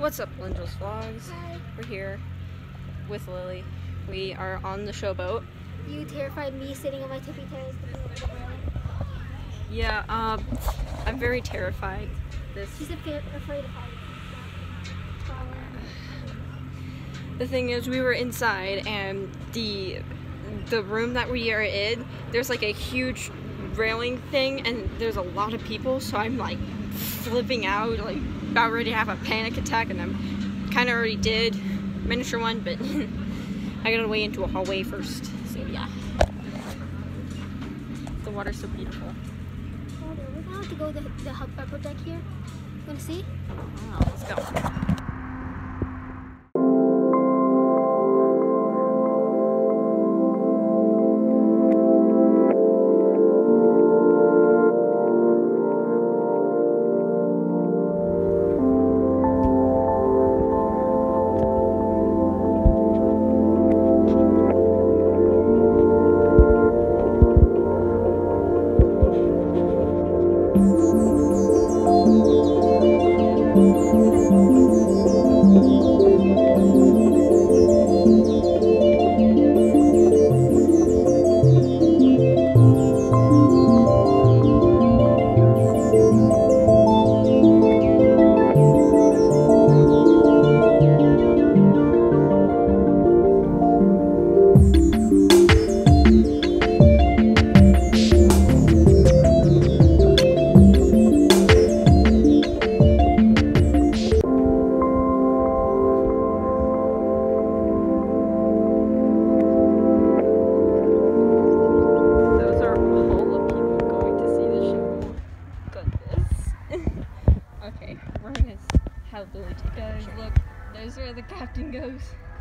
What's up, Lingel's Vlogs? Hi. We're here with Lily. We are on the showboat. You terrified me sitting on my tippy toes. Yeah, I'm very terrified. She's afraid of heights. The thing is, we were inside, and the room that we are in, there's like a huge railing thing, and there's a lot of people, so I'm like flipping out, like about ready to have a panic attack, and I'm kind of already did, miniature one, but I gotta way into a hallway first, so yeah. The water's so beautiful. We're gonna have to go to the upper deck here. Wanna see? Oh, let's go. Okay, we're gonna have Lily take a picture. Look, there's where the captain goes.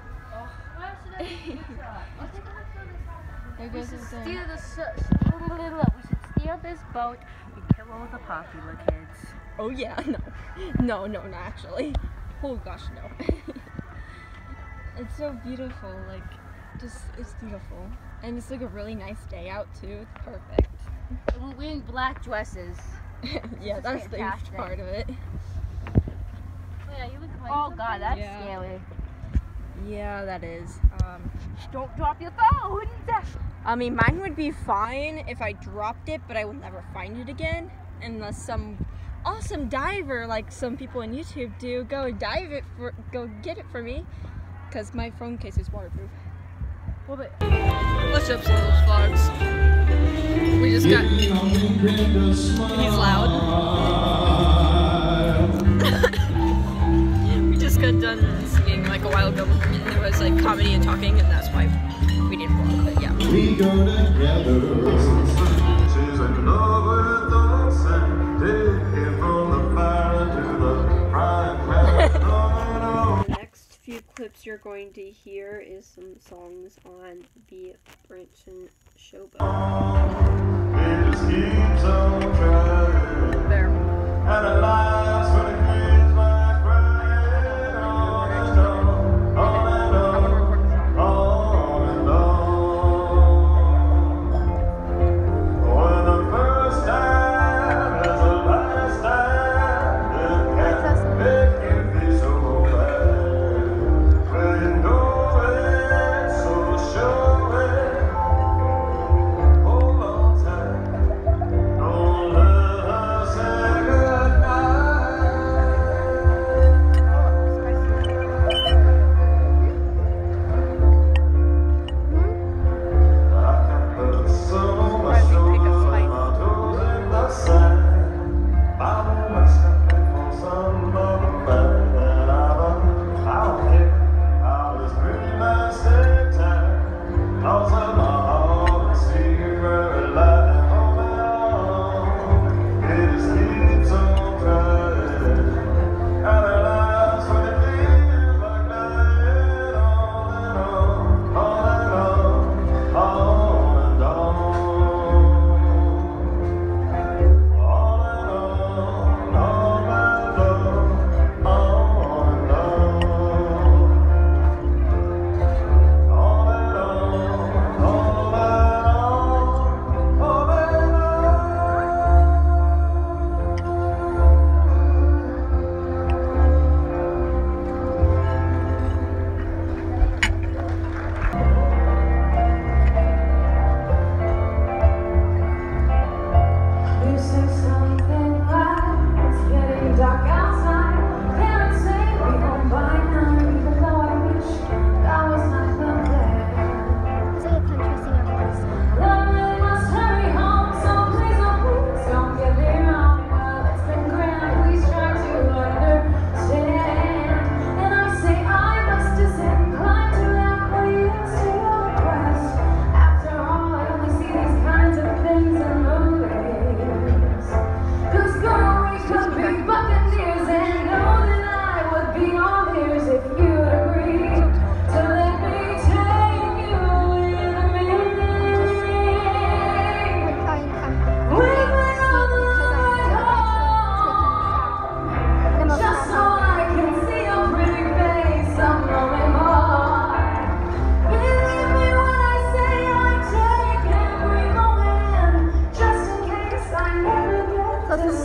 There goes his thing. We should steal this boat and kill all the popular kids. Oh yeah, no, not actually. Oh gosh, no. It's so beautiful, like, it's beautiful. And it's like a really nice day out too, it's perfect. We're in black dresses. Yeah, that's the huge part of it. Oh god, that's Yeah. scary. Yeah, that is. Don't drop your phone! I mean, mine would be fine if I dropped it, but I will never find it again. Unless some awesome diver, like some people on YouTube do, go get it for me. Because my phone case is waterproof. What's up, Lingel's Vlogs? We just got... He's loud. We just got done singing like a while ago. And there was like comedy and talking, and that's why we didn't vlog, but yeah. We go together. She's in love with us and taking from the fire to the prime. The next few clips you're going to hear is some songs on the Branson Showboat. It just keeps on trying. There. And it lasts when it feels like crying. On and on, on and on. When the first time is the last time, it can make you feel so bad. Well, you know it, so show it. Hold on tight, don't let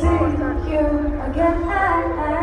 see you again.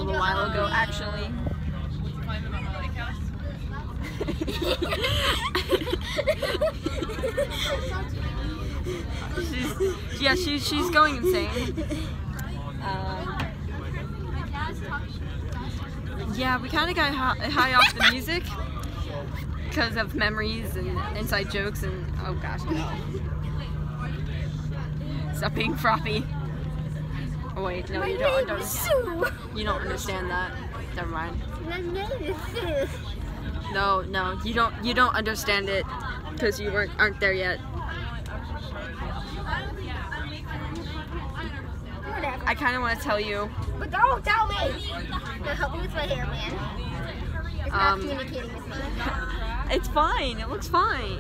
little while ago, actually. she's going insane. Yeah, we kind of got high off the music because of memories and inside jokes and oh gosh, no. Stop being frothy. Oh wait, no, you don't understand that. Never mind. My name is Sue. No, you don't understand it because you aren't there yet. Whatever. I kind of want to tell you. But don't tell me. No, help me with my hair, man. It's not communicating with me. It's fine. It looks fine.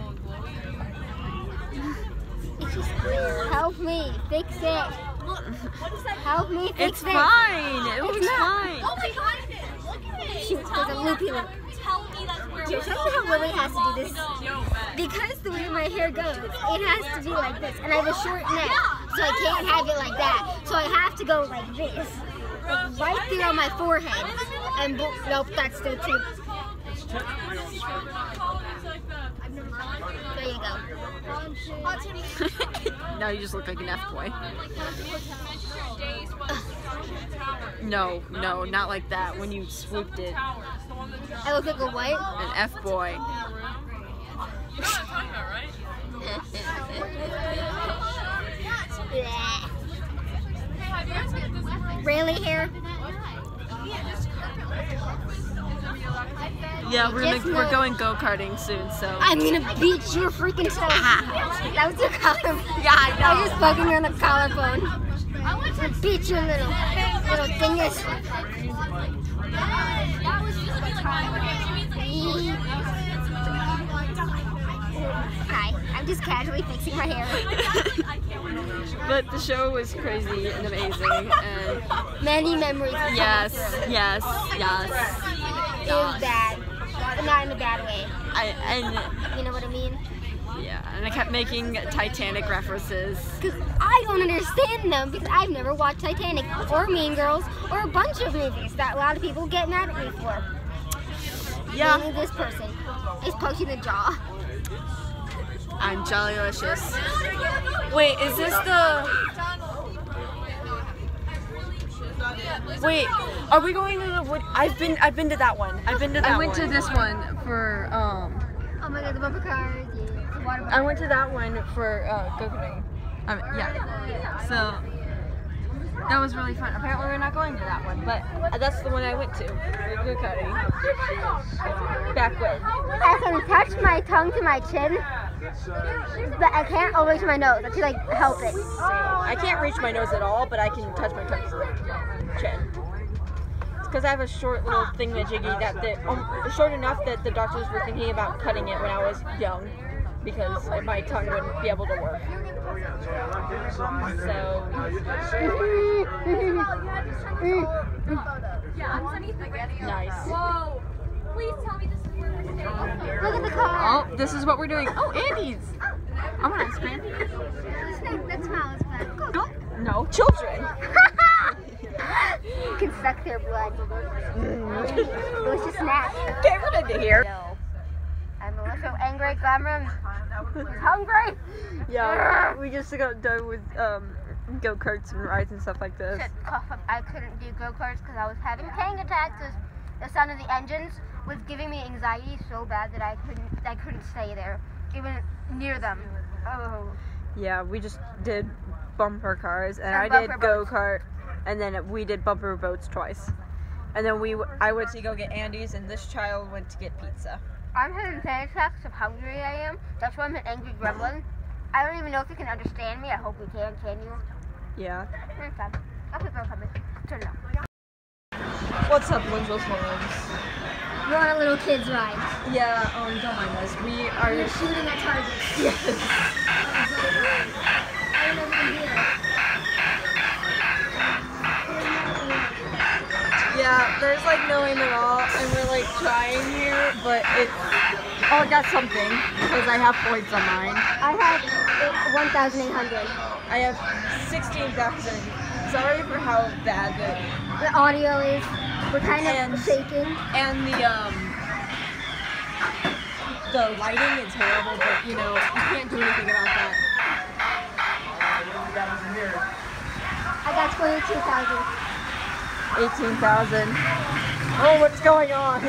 It's just weird. Help me fix it. Help me fix it. It's fine. It looks fine. Oh my god, look at it! Shoot, there's a loopy loop. Tell me that's where Do you know how Lily has to do this? Because the way my hair goes, it has to be like this. And I have a short neck, so I can't have it like that. So I have to go like this. Like right there on my forehead. And nope, that's still too. There you go. Now you just look like an F-boy. No, not like that. When you swooped it. I look like a what? An F-boy. Really hair? Yeah, we're going go-karting soon, so. I'm gonna beat your freaking toe. That was your collarbone. Yeah, I know. I was just poking her on the collarbone. I'm gonna beat your little dingus. Hi, I'm just casually fixing my hair. But the show was crazy and amazing, and Many memories. yes. It was bad, but not in a bad way. You know what I mean? And I kept making Titanic references. Because I don't understand them because I've never watched Titanic or Mean Girls or a bunch of movies that a lot of people get mad at me for. Yeah, Mainly this person is poking the jaw. I'm Jollylicious. Wait, is this the? Wait, are we going to the wood? I've been to that one. I went to this one for Oh my god, the bumper cars. Yeah. The water I went to that one for go-karting. Yeah. So that was really fun. Apparently we're not going to that one, but that's the one I went to. Go-karting. Back when. I can touch my tongue to my chin, but I can't all the way to my nose. I can like help it. I can't reach my nose at all, but I can touch my tongue to my chin. It's because I have a short little thingamajiggy short enough that the doctors were thinking about cutting it when I was young, because my tongue wouldn't be able to work. So. Nice. Whoa! Please tell me this is where we're staying. Look at the car. Oh, this is what we're doing. Oh, Andy's. I want ice cream. That smells bad. No, children. You can suck their blood. Delicious snack. Get rid of here. I'm Melissa, angry, glamorous, hungry. Yeah, we just got done with go-karts and rides and stuff like this. I couldn't do go-karts because I was having panic attacks. The sound of the engines was giving me anxiety so bad that I couldn't stay there, even near them. Oh. Yeah, we just did bumper cars, and And I did go-kart, and then we did bumper boats twice. And then I went to go get Andy's, and this child went to get pizza. I'm having panic attacks of how hungry I am. That's why I'm an angry gremlin. I don't even know if you can understand me. I hope you can. Can you? Yeah. Okay. Okay, go coming. Turn it off. What's up, Linville Homes? We're on a little kid's ride. Yeah, don't mind us. We are We're shooting at targets. Yes. I don't know if we can do it. Yeah, there's like no aim at all, and we're like trying here, but it's. Oh, I got something because I have points on mine. I have 1,800. I have 16,000. Sorry for how bad The audio is. We're kind of shaking. and the lighting is horrible, but you know, you can't do anything about that. I got 22,000. 18,000. Oh, what's going on?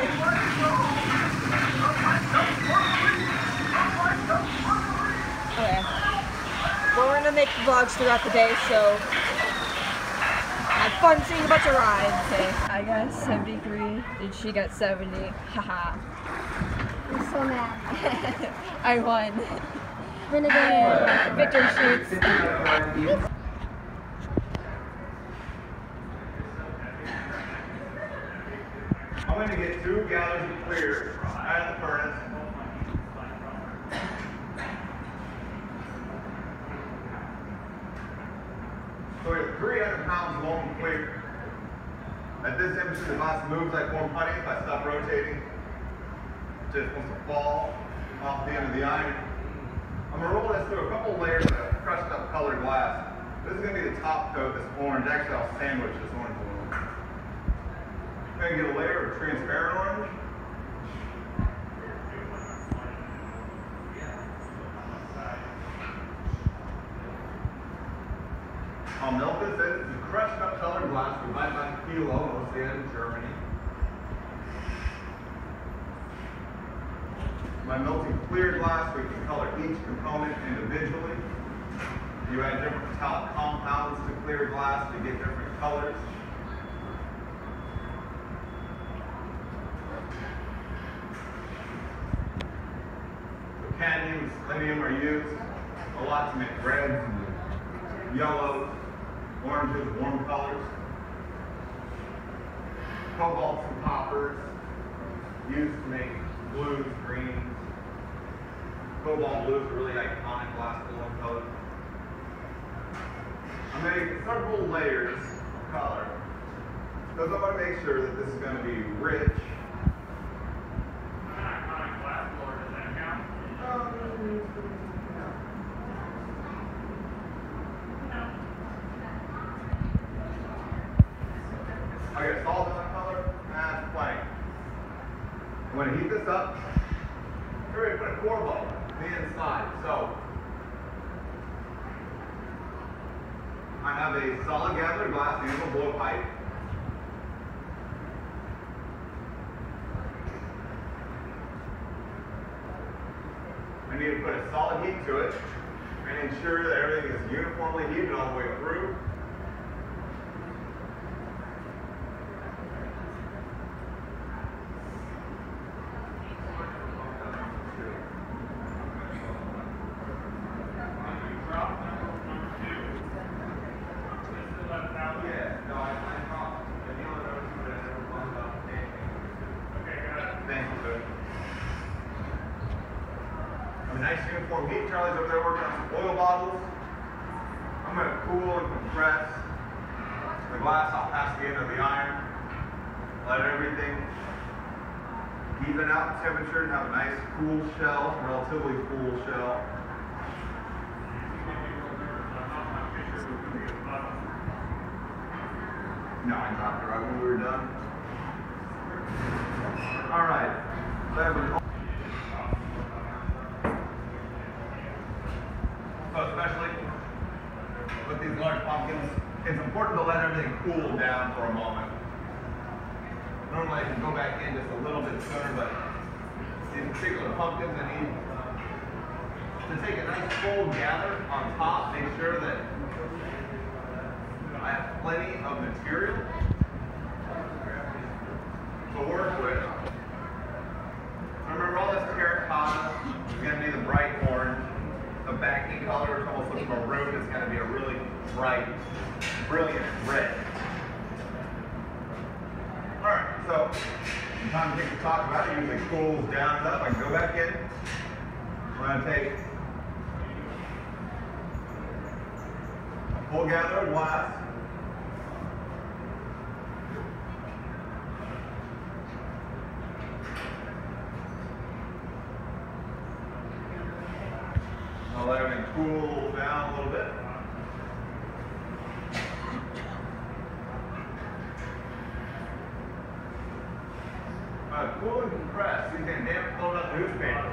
Okay. Well, we're gonna make vlogs throughout the day, so have fun seeing a bunch of rides. Okay. I got 73, and she got 70. Haha. I'm so mad. I won. Renegade. Victor shoots. I'm going to get 2 gallons of clear out of the furnace. So we have 300 pounds of molten clear. At this temperature, the glass moves like warm honey. If I stop rotating, it just wants to fall off the end of the iron. I'm going to roll this through a couple layers of crushed up colored glass. This is going to be the top coat, this orange. Actually, I'll sandwich this orange a little. I'm going to get a layer of transparent orange. I'll melt this in. This is crushed up colored glass. We buy by the kilo, mostly in Germany. By melting clear glass, we can color each component individually. You add different metallic compounds to clear glass to get different colors. Cadmium and selenium are used a lot to make reds and yellows, oranges, warm colors. Cobalts and coppers used to make blues, greens. Cobalt blues are really iconic glass blowing color. I made several layers of color because I want to make sure that this is going to be rich. I got salt in that color, that's plenty. I'm going to heat this up. Here we put a core bubble on the inside. So I have a solid gathered glass angle blowpipe. I need to put a solid heat to it and ensure that everything is uniformly heated all the way through. Nice uniform heat. Charlie's over there working on some oil bottles. I'm going to cool and compress the glass off past the end of the iron. Let everything even out the temperature and have a nice cool shell, relatively cool shell. No, I dropped it right when we were done. All right. So I have an especially with these large pumpkins, it's important to let everything cool down for a moment. Normally I can go back in just a little bit sooner, but in particular pumpkins I need to take a nice full gather on top, make sure that I have plenty of material to work with. Remember, all this terracotta is going to be the bright orange. The backing color is almost like maroon. It's going to be a really bright, brilliant red. Alright, so time to talk about it. It usually cools down enough. I can go back in. I'm going to take a full gather of glass. I'll let everything cool down a little bit. cool and compressed. You can damp float up newspaper.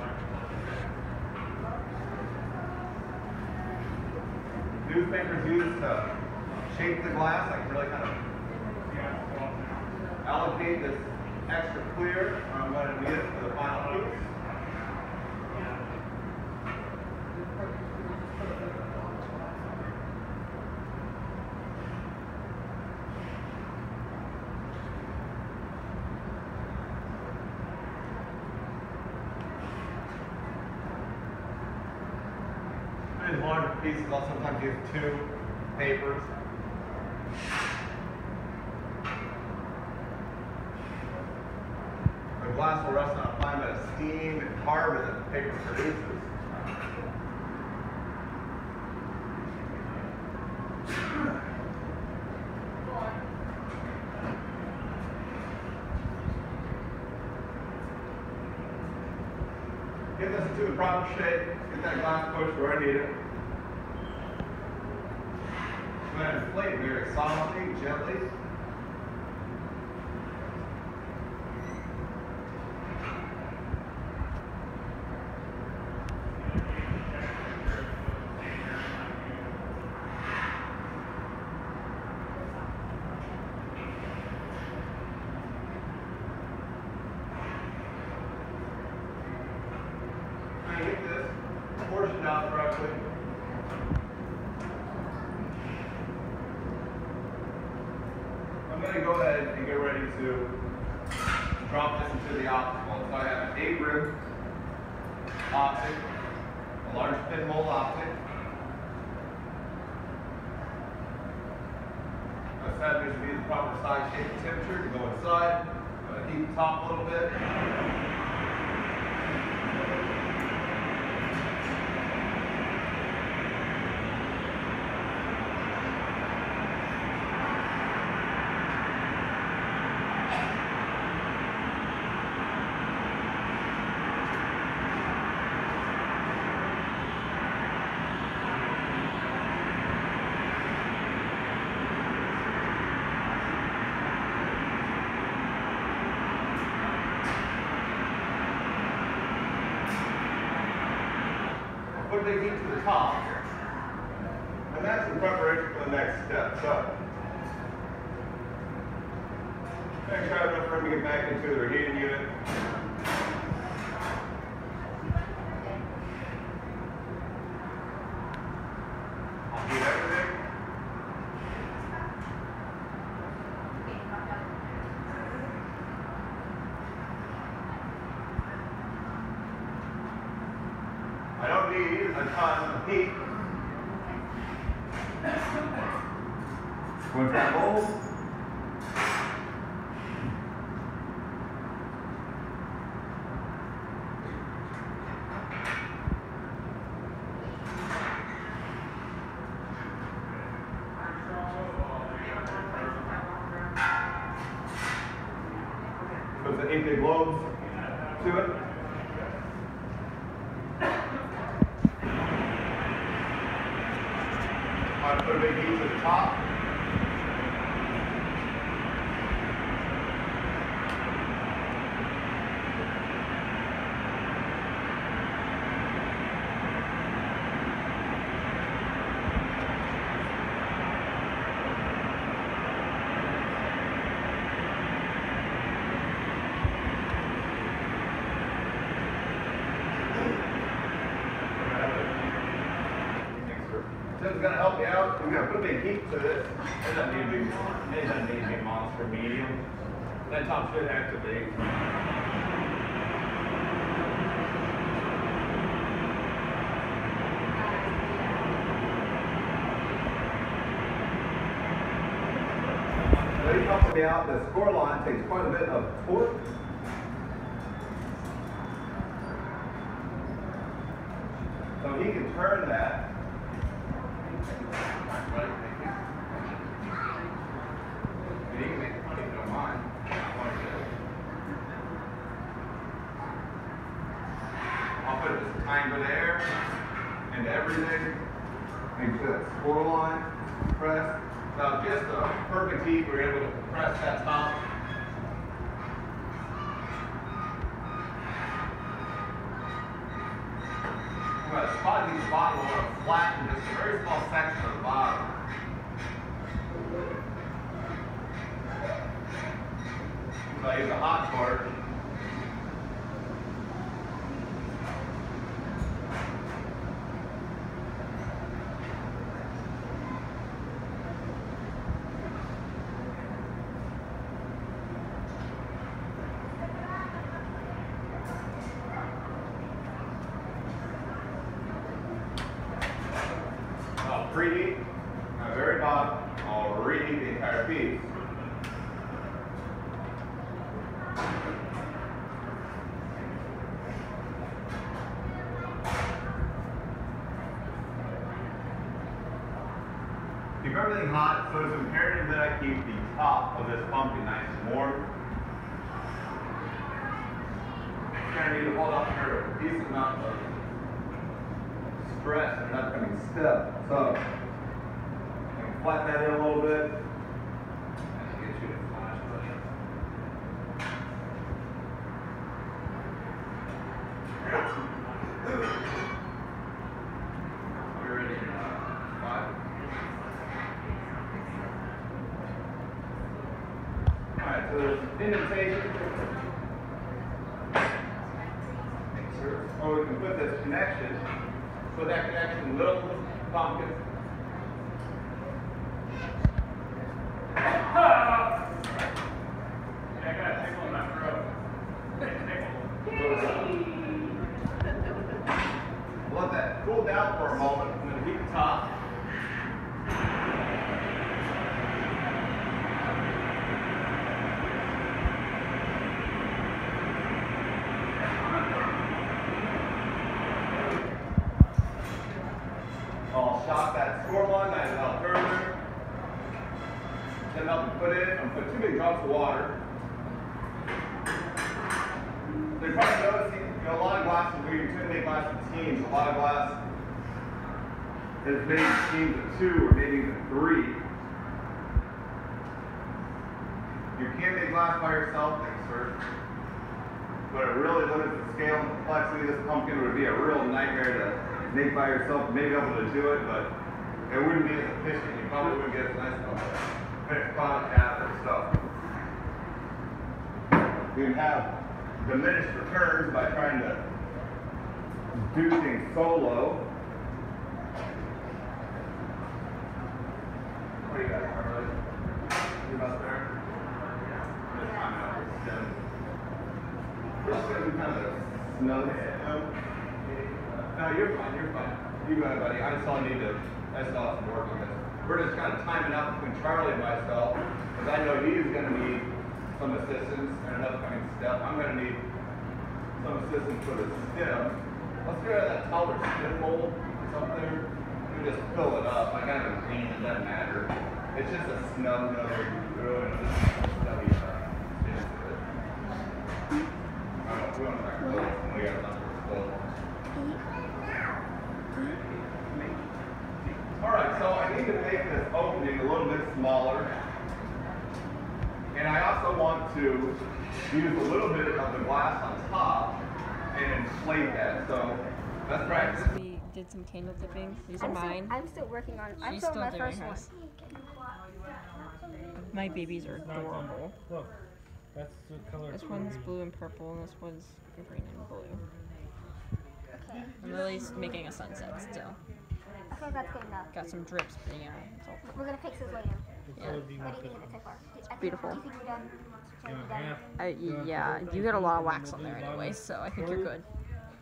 Newspapers used to shape the glass, like really kind of allocate this extra clear where I'm going to need it for the final piece. In larger pieces, I'll sometimes use 2 papers. The glass will rest on a fine bit of steam and carbon that the paper produces. Get this into the proper shape. Get that glass pushed where I need it. I'm going to inflate very softly, gently. Get this portioned out correctly. I'm going to go ahead and get ready to drop this into the optic mold. So I have an 8-rib optic, a large pin mold optic. I established to be the proper size, shape, and temperature to go inside. I'm going to heat the top a little bit. Put the heat to the top, and that's in preparation for the next step. So, make sure I have enough room to get back into the reheating unit. I'll heat everything. I don't need a ton of heat. Go into that mold. Put the 8 big lobes to it. I put a big heat to the top. This is going to help you out. We're going to put a big heat to this. It doesn't need to be a monster medium. That top should activate. So he helps me out. The score line takes quite a bit of torque. So he can turn that. I'll put this tiny bit of air into everything. Make sure that score line pressed. Now just a perfect heat, we're able to compress that top. going to spot each bottle. We're going to flatten just a very small section of the bottom. So I use a hot torch. I'll preheat at the very bottom. I'll reheat the entire piece. Keep everything hot, so it's imperative that I keep the top of this pumpkin nice and warm. You're going to need to hold up for a decent amount of stress in an upcoming step. So, I can flatten that in a little bit. And get you to flash buddy. We're ready in 5. Alright, so there's indentation. Make sure. Or we can put this connection. Put that connection in the middle of the pumpkin. I got a tickle in my throat. Let that cool down for a moment. I'm going to heat the top. I'll shock that score one, nice and out further. Then I'll put in, I'm putting 2 big drops of water. So you're probably noticing, a lot of glasses, where you tend to make glass in teams, a lot of glass is made in teams of 2 or maybe even 3. You can make glass by yourself, thanks sir. But it really limits the scale and complexity of this pumpkin. It would be a real nightmare to make by yourself, maybe able to do it, but it wouldn't be as efficient. You probably wouldn't get as nice finished product out of it. So you can have diminished returns by trying to do things solo. What do you got, Carly? You about there? Just climbing up the stem. Just getting kind of snug. No, you're fine, you're fine. You go ahead, buddy. I still need to, I still have some work on this. We're just kind of timing out between Charlie and myself, because I know he's going to need some assistance in an upcoming step. I'm going to need some assistance for the stem. Let's get rid of that taller stem mold that's up there. We just fill it up. I got it clean, it doesn't matter. It's just a snub nose. Really, stubby stem to it. I don't know, we want to back close, and we got enough for close. Alright, so I need to make this opening a little bit smaller. And I also want to use a little bit of the glass on top and inflate that. So let's practice. We did some candle dipping. These are mine. I'm still working on it. I'm She's still still my doing first hers. one. My babies are adorable. Look, that's the color. This one's blue and purple, and this one's green and blue. Okay. I'm really making a sunset still. Okay, that's good enough. Got some drips, but you know, it's all We're gonna fix this later. What Yeah. color do you What want do you this? think of it so far? beautiful. Do you think we're done? Should we be done? Half. Yeah, you get a lot of wax on there anyway, so I think you're good. What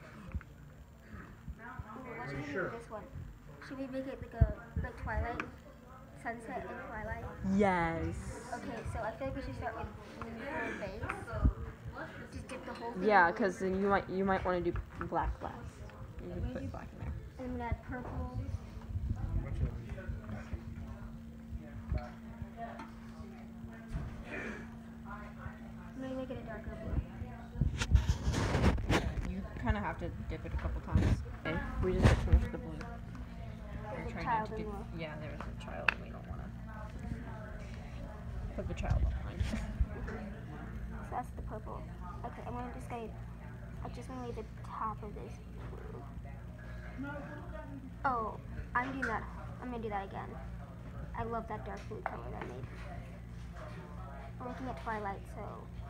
should we do sure? with this one? Should we make it like Twilight? Sunset and Twilight? Yes. Okay, so I feel like we should start with uniform base. Just dip the whole thing. Yeah, because then you might want to do black glass. You can put black in there. And I'm gonna add purples. I'm gonna make it a darker blue. You kind of have to dip it a couple times. Okay, we just finished the blue. We're trying not to do. Yeah, there's a child. We don't want to put the child behind. So that's the purple. Okay, I'm gonna just gonna leave the top of this blue. Oh, I'm doing that. I'm gonna do that again. I love that dark blue color that I made. I'm looking at Twilight, so.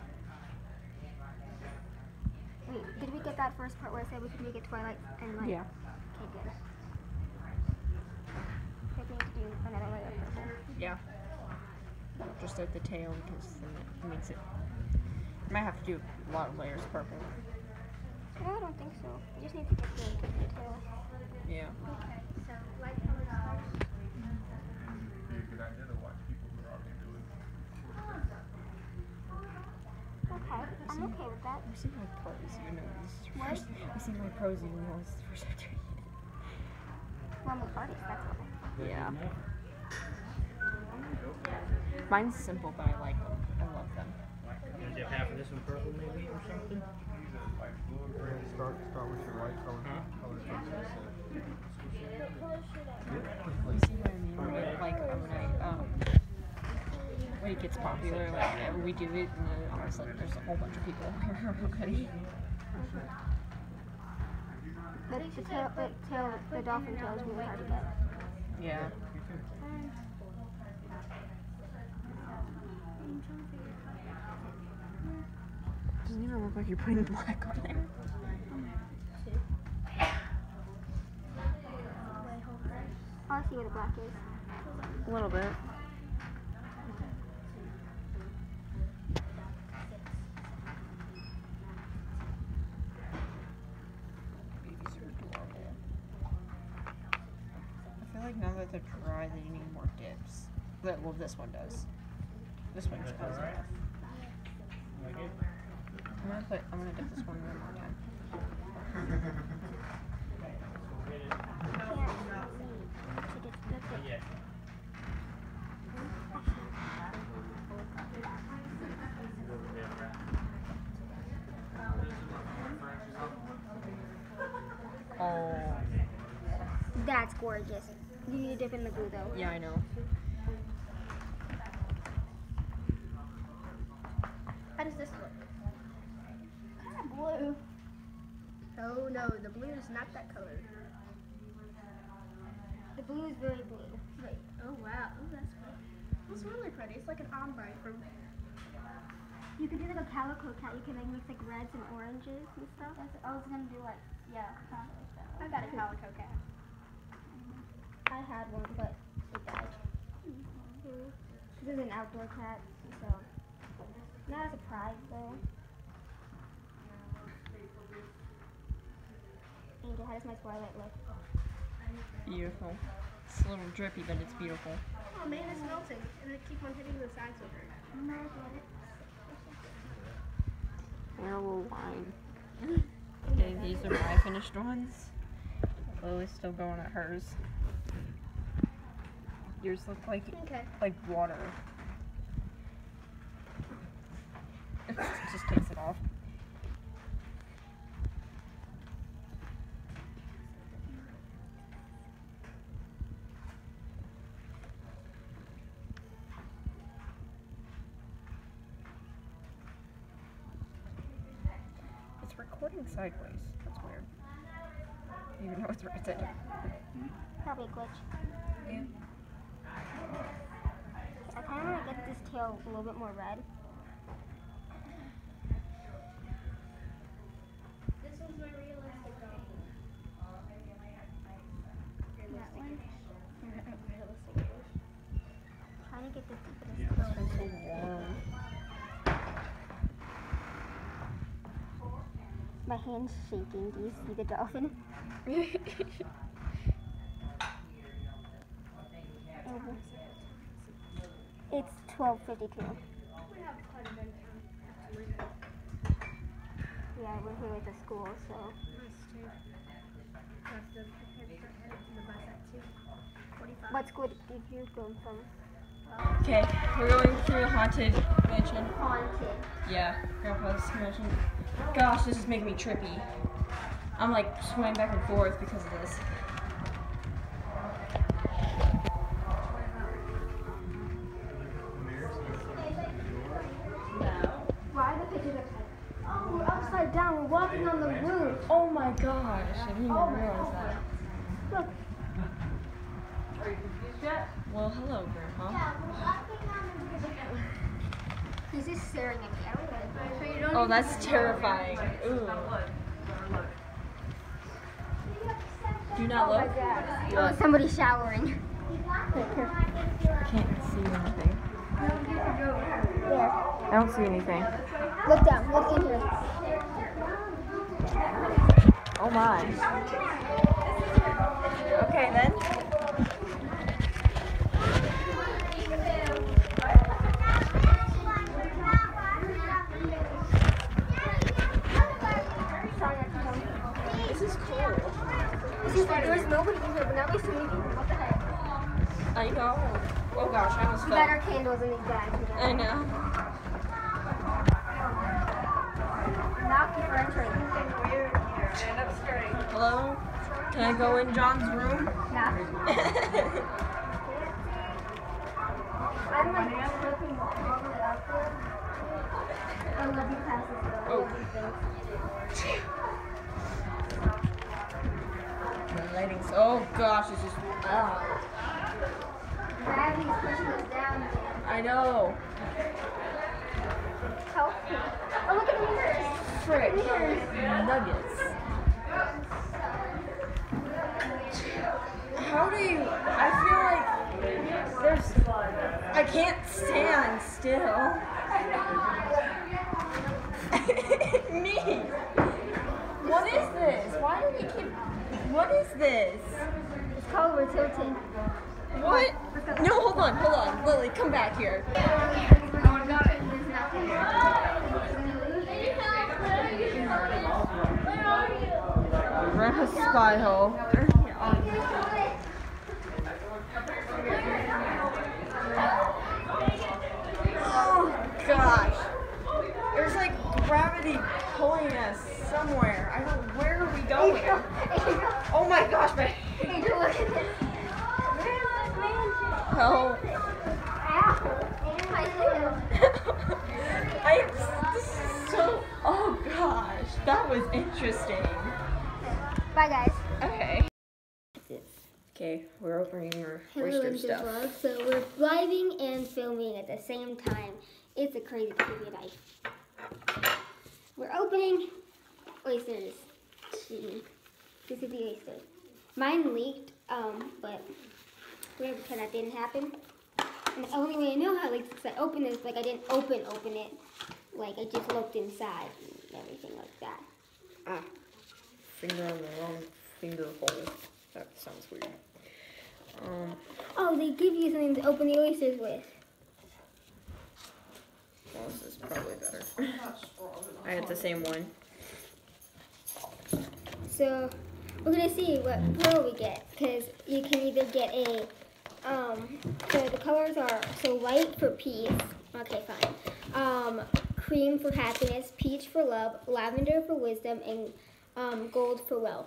Wait, did we get that first part where I said we could make it Twilight and light? Yeah. Okay, good. I think we need to do another layer of purple. Yeah. Just at the tail because then it makes it. I might have to do a lot of layers of purple. No, I don't think so. We just need to get the tail. Yeah. Okay, so light colors first. Be a good idea to watch people who are already doing it. Okay, I'm okay with that. I see my pros, even though this is the What? first. I see my pros, even though this is the first time doing it. Well, I'm with artists, that's why. Yeah. Mine's simple, but I like them. I love them. Did you have half of this one purple maybe or something? Like blue or gray. Start with your light color. Huh? You see what I mean? Like when it gets popular, like we do it, and then all of a sudden there's a whole bunch of people here already. The dolphin tail is really hard to get. Yeah. Doesn't even look like you're putting black on there. Oh, I see where the black is. A little bit. These are adorable. I feel like now that they're dry, they need more dips. Well, this one does. This one's close enough. Like it? I'm gonna dip this one one more time. Yeah. Oh. That's gorgeous. You need to dip in the glue though. Yeah, I know. How does this look? Kind of blue. Oh no, the blue is not that color. The blue is very blue. Wait, oh wow, oh that's pretty. It's really pretty. It's like an ombre from. You could do like a calico cat. You can like mix like reds and oranges and stuff. I was gonna do like kind of like that. I got a calico cat. I had one, but it died. This is an outdoor cat, so not a surprise though. Angel, how does my Twilight look? Beautiful. It's a little drippy, but it's beautiful. Oh man, it's melting, and I keep on hitting the sides of it. No, I got it. Terrible wine. Okay, these are my finished ones. Lily's still going at hers. Yours look like water. It just takes it off. It's recording sideways. That's weird. Even though it's rotated. Probably a glitch. Yeah. I kind of want to get this tail a little bit more red. This one's my realistic dog. That one? Realistic. Trying to get the deepest It's been so warm. My hand's shaking. Do you see the dolphin? It's 12:52. We have quite a bit of time to leave. Yeah, we're here at the school, so. Us too. Have to head to the bus at 2:45. What school did you go from? Okay, we're going through the haunted mansion. Haunted. Yeah, Grandpa's mansion. Gosh, this is making me trippy. I'm like swaying back and forth because of this. Why are the pictures upside? Oh, we're upside down. We're walking on the roof. Oh my gosh, I didn't even realize that. Well, hello, Grandma. He's just staring at me. I don't know. Oh, that's terrifying. Ooh. Do not look. Oh, somebody's showering. Can't see anything. There. I don't see anything. Look down. Look in here. Oh my. Okay then. This is cool. There's nobody in here, but now there's so many people. What the heck? I know. Oh gosh, I almost We got fell. our candles in these bags. I know. Knock for entering. Hello? Can I go in John's room? Knock. I'm like flipping all the way up there. I love you passes though. I love you things. The lighting's. Oh gosh, it's just. Gravity's pushing us down again. I know. Help me. Oh, look at the mirrors. Frick. Mirrors. Nuggets. How do you? I feel like there's. I can't stand still. Me. What is this? Why do we keep? What is this? It's called We're Tilted. What? No, hold on. Lily, come back here. Grandpa's spy hole. Oh gosh. There's like gravity pulling us somewhere. I don't. Where are we going? Oh my gosh, my. Angel, look at this. Help. Ow. My foot. This is so. Oh gosh, that was interesting. Bye, guys. Okay. Okay, we're opening our oyster stuff. Vlog. So we're vlogging and filming at the same time. It's a crazy life. We're opening oysters. This is the oyster. Mine leaked, but we're gonna pretend that didn't happen. And the only way I know how it leaked is because I opened this, like I didn't open it. Like I just looked inside and everything like that. Ah, finger on the wrong finger hole. That sounds weird. Oh, they give you something to open the oysters with. Well, this is probably better. I had the same one. So we're gonna see what pearl we get, because you can either get a so the colors are so white for peace, okay fine, cream for happiness, peach for love, lavender for wisdom, and gold for wealth.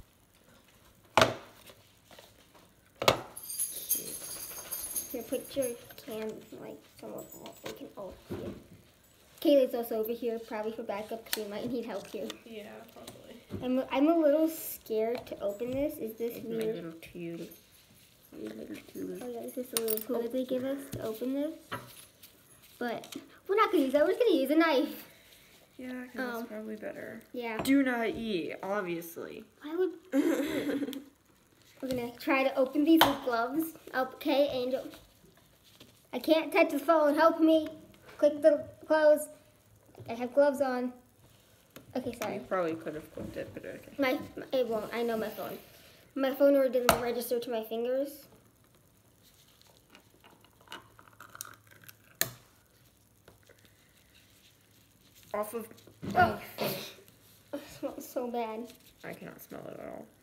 Here, put your can like somewhere we can all see it. Kayla's also over here, probably for backup, because we might need help here. Yeah, probably. I'm a little scared to open this. Is this My weird? little tube. Oh yeah, is this a little tool that they give us to open this? But we're not gonna use that. We're just gonna use a knife. Yeah, because that's probably better. Yeah. Do not eat, obviously. Why would? We're gonna try to open these with gloves. Okay, Angel. I can't touch the phone. Help me. Click the close. I have gloves on. Okay, sorry. You probably could have clicked it, but okay. It won't. I know my phone. My phone already didn't register to my fingers. Off of. Oh, it smells so bad. I cannot smell it at all.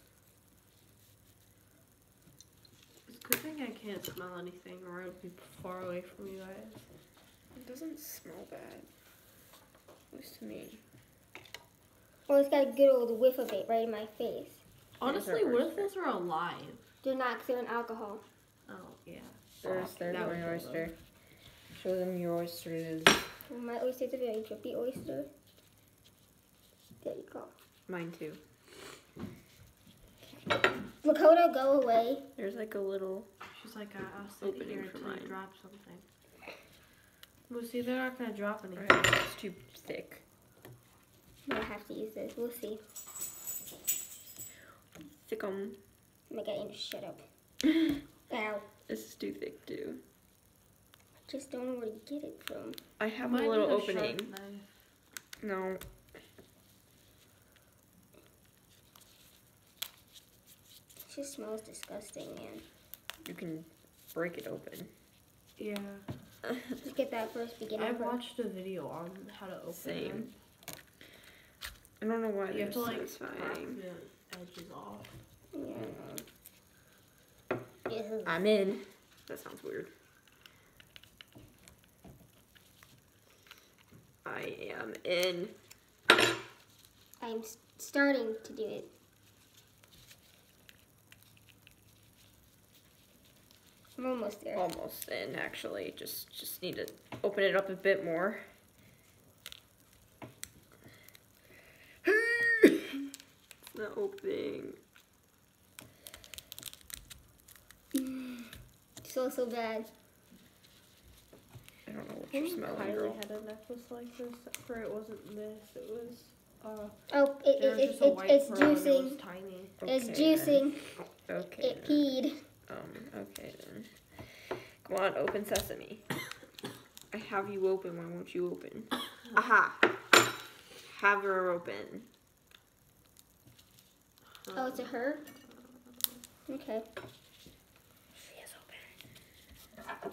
It's a good thing I can't smell anything, or I'd be far away from you guys. It doesn't smell bad. At least to me. Well, it's got a good old whiff of it right in my face. Honestly, what if those are alive? They're not, 'cause they're in alcohol. Oh, yeah. There's That would my kill oyster. them. Show them your oysters. Well, my oyster's a very drippy oyster. There you go. Mine too. Lakota, go away. There's like a little. She's like, I'll sit Opening here for until you mine. drop something. Well, see, they're not gonna drop anything. Alright, it's too thick. Might have to use this. We'll see. Thickum. Oh my god, you need to shut up. Ow. This is too thick too. Just don't know where to get it from. I have Might a little need a opening. sharp knife. No. It just smells disgusting, man. You can break it open. Yeah. Let's get that first beginner. I first. watched a video on how to open Same. them. I don't know why You they're have to like crack satisfying. the edges off. Yeah. This is I'm in. That sounds weird. I am in. I'm starting to do it. I'm almost there. Almost in, actually. Just need to open it up a bit more. It's not opening. So bad. I don't know what I you're think smelling, Kylie girl. had a necklace like this, except for it wasn't this. It was Oh, there was just a white it's pearl and it juicing. was tiny. It's Okay, juicing. then. Okay. It then. peed. Okay then. Come on, open sesame. I have you open, why won't you open? Aha! Have her open. Oh, it's a her? Okay. She is open.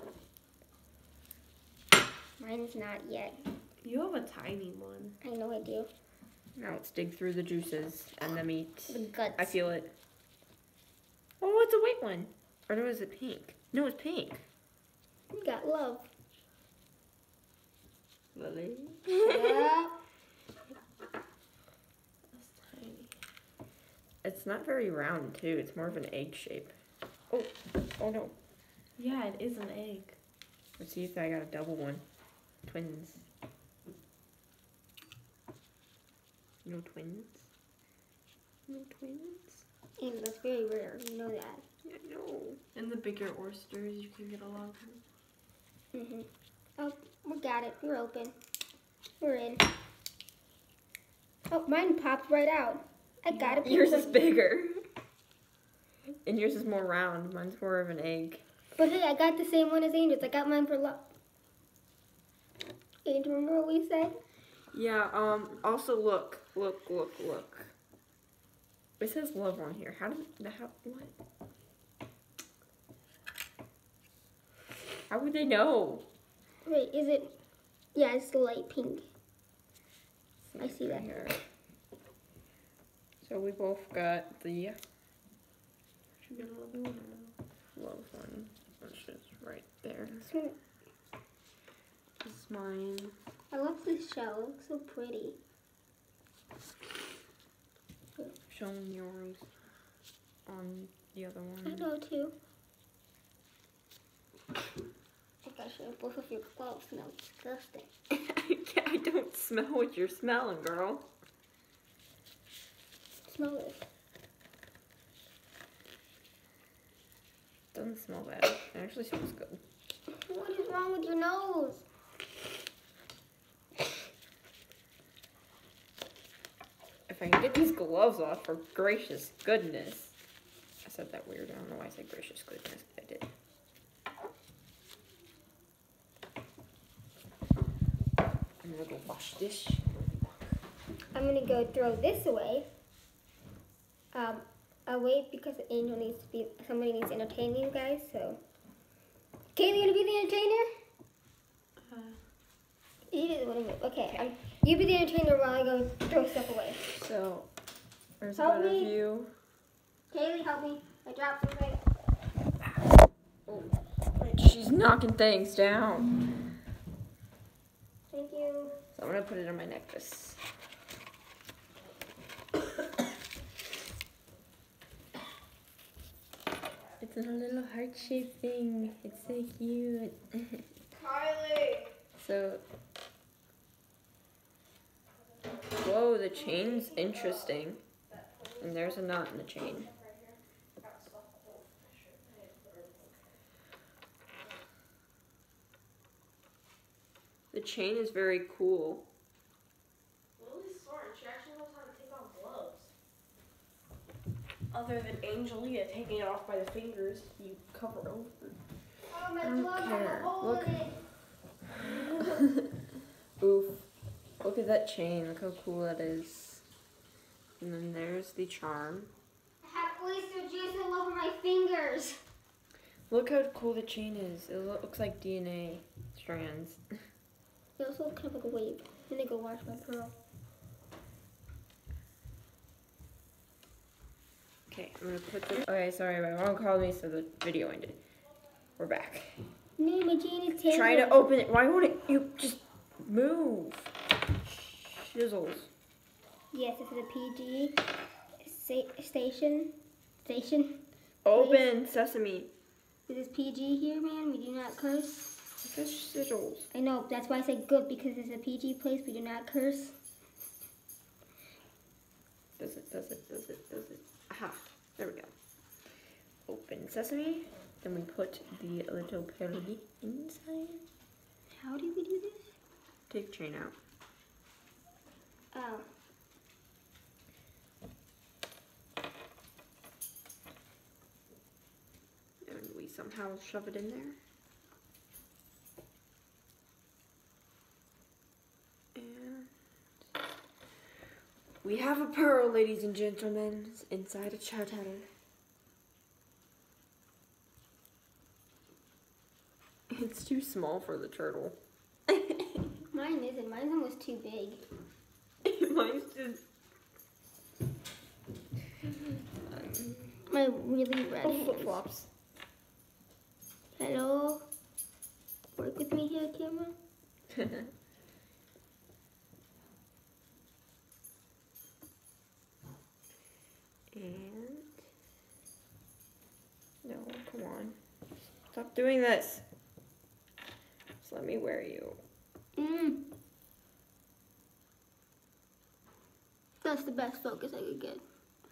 Mine's not yet. You have a tiny one. I know I do. Now let's dig through the juices and the meat. The guts. I feel it. Oh, it's a white one. Or no, is it pink? No, it's pink. You got love. Lily. Yeah. That's tiny. It's not very round too. It's more of an egg shape. Oh, oh no. Yeah, it is an egg. Let's see if I got a double one. Twins. No twins? No twins? And that's very rare. You know that. Yeah, no. And the bigger oysters, you can get a lot of them. Mhm. Oh, we got it. We're open. We're in. Oh, mine popped right out. I got it. Yours is bigger. And yours is more round. Mine's more of an egg. But hey, I got the same one as Angel's. I got mine for love. Angel, remember what we said? Yeah, also look. It says love on here. What? How would they know? Wait, is it? Yeah, it's the light pink. I see that. Here. So we both got the You get a little one. love one, which is right there. So, This is mine. I love this shell. It looks so pretty. Show me yours on the other I one. know too. I gotta show both of your gloves. Smell disgusting. I don't smell what you're smelling, girl. Smell this. Doesn't smell bad. It actually smells good. What is wrong with your nose? If I can get these gloves off, for gracious goodness. I said that weird. I don't know why I said gracious goodness, but I did. I'm gonna go wash this. I'm gonna go throw this away. Away because Angel needs to be. Somebody needs to entertain you guys. So, Kaylee, gonna be the entertainer? You didn't want to move. Okay, you be the entertainer while I go throw stuff away. So, there's Help a better me. view. Kaylee, help me. I dropped something. She's knocking things down. Thank you. So I'm gonna put it on my necklace. It's a little heart-shaped thing. It's so cute. Kylie! So, whoa, the chain's interesting. And there's a knot in the chain. The chain is very cool. Lily's smart. She actually knows how to take off gloves. Other than Angelia taking it off by the fingers, you cover over. Oh, my glove has a hole Look. in it. Oof. Look at that chain. Look how cool that is. And then there's the charm. I have oyster juice all over my fingers. Look how cool the chain is. It looks like DNA strands. It also looks kind of like a wave. I'm gonna go wash my pearl. Okay, I'm gonna put this. Okay, sorry, my mom called me, so the video ended. We're back. No, my chain is tangled. Try to open it. Why won't it? You just move. Shizzles. Yes, this is a PG station. Open sesame. This is PG here, man. We do not curse. It's shizzles. I know, that's why I said good, because it's a PG place. We do not curse. Does it? Aha. There we go. Open sesame. Then we put the little pearly inside. How do we do this? Take chain out. Oh. And we somehow shove it in there. And we have a pearl, ladies and gentlemen, inside a turtle. It's too small for the turtle. Mine isn't. Mine's almost too big. Mine's just... My really red hands. flip-flops. Hello? Work with me here, camera? And... No, come on. Stop doing this. Just let me wear you. That's the best focus I could get.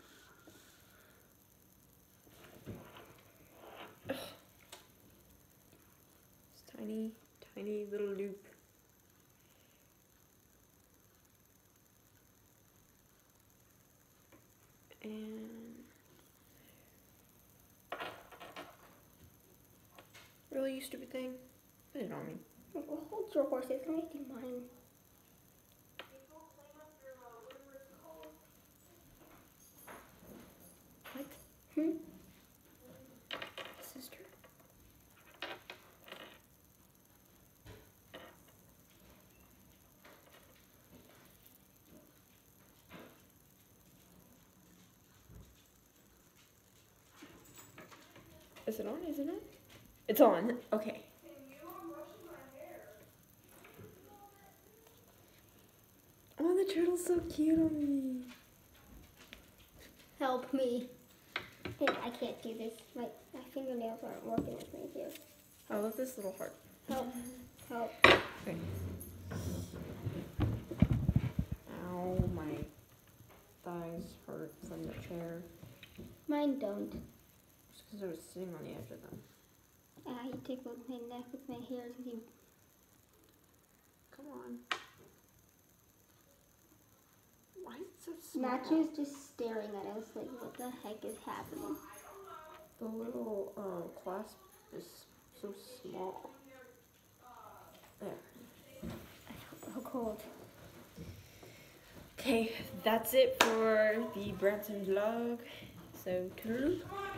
This tiny little loop. And really, you stupid thing. Put it on me. Well, hold your horses. Let me do mine. What? Sister? Is it on? Is it on? It's on. Okay. Oh, the turtle's so cute on me. Help me. I can't do this. My fingernails aren't working with me here. I love this little heart. Help. Help. Okay. Ow, my thighs hurt from the chair. Mine don't. Just because I was sitting on the edge of them. You tickled my neck with my hairs and you... Come on. Why is it so small? Matthew's just staring at us like, what the heck is happening? The little clasp is so small. There. How cold. Okay, that's it for the Brampton vlog. So, toodaloo.